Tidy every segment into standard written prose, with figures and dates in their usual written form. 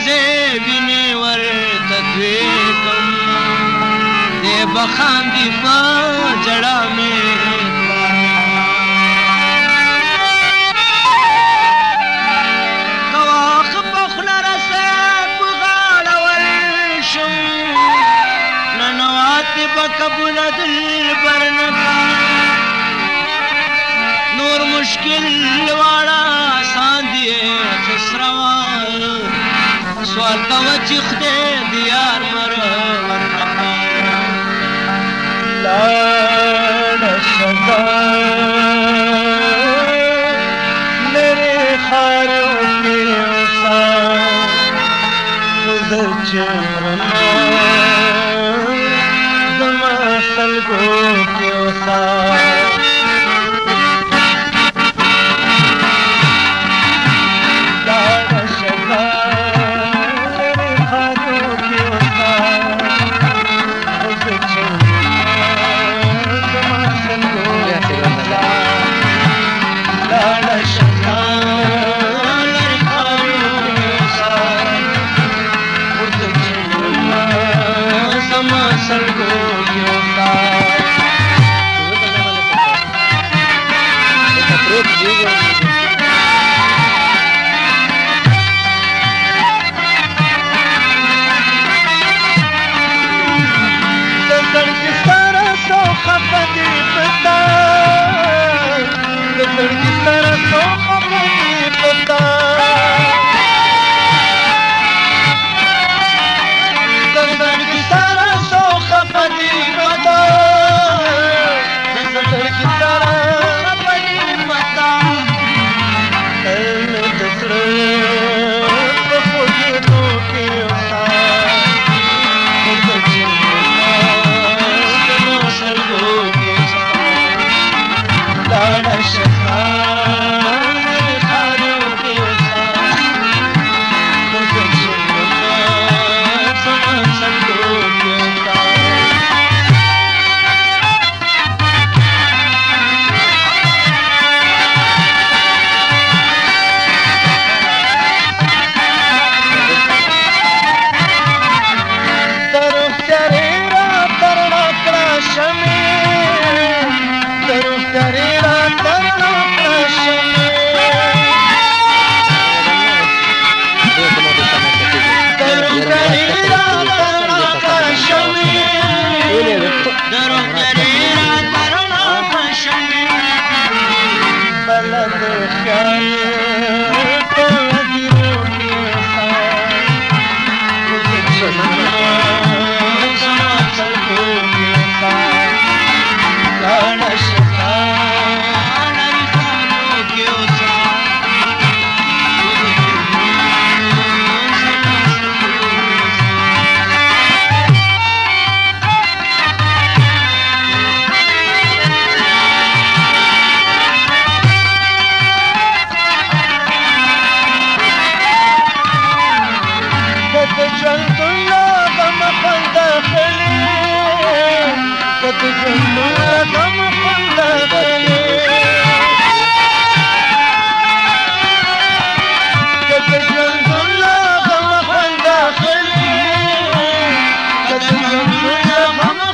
ښځې وینې ورته توی کړم دی به خاندي په ژړا مې قبول دلبر نکا نور مشکل واړه آسان دي خسروا سوال کوه چې خدای د یار مرور نکا لاړه شګه لرې ښارو کې اوسه زه چې سلګو کې اوسه لاړه شګه لرې ښارو کې اوسه زه چې زما سلګو کې اوسه لاړه شګه لرې ښارو کې اوسه زه چې زما سلګو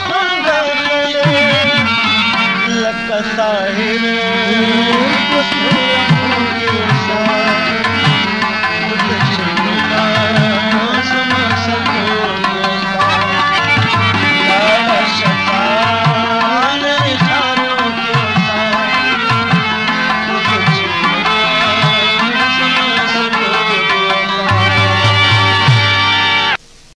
Sahil